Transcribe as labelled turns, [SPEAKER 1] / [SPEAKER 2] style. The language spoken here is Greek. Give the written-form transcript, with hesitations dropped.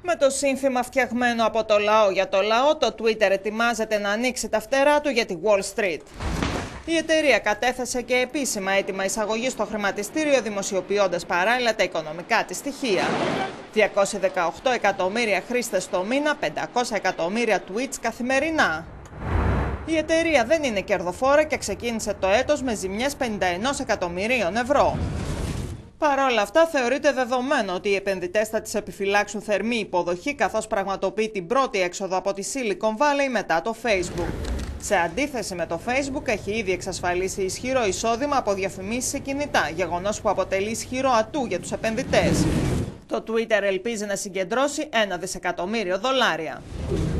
[SPEAKER 1] Με το σύνθημα φτιαγμένο από το λαό για το λαό, το Twitter ετοιμάζεται να ανοίξει τα φτερά του για τη Wall Street. Η εταιρεία κατέθεσε και επίσημα έτοιμα εισαγωγή στο χρηματιστήριο, δημοσιοποιώντας παράλληλα τα οικονομικά της στοιχεία. 218 εκατομμύρια χρήστες το μήνα, 500 εκατομμύρια tweets καθημερινά. Η εταιρεία δεν είναι κερδοφόρα και ξεκίνησε το έτος με ζημιές 51 εκατομμυρίων ευρώ. Παρ' όλα αυτά, θεωρείται δεδομένο ότι οι επενδυτές θα της επιφυλάξουν θερμή υποδοχή, καθώς πραγματοποιεί την πρώτη έξοδο από τη Silicon Valley μετά το Facebook. Σε αντίθεση με το Facebook, έχει ήδη εξασφαλίσει ισχυρό εισόδημα από διαφημίσεις σε κινητά, γεγονός που αποτελεί ισχυρό ατού για τους επενδυτές. Το Twitter ελπίζει να συγκεντρώσει $1 δισεκατομμύριο.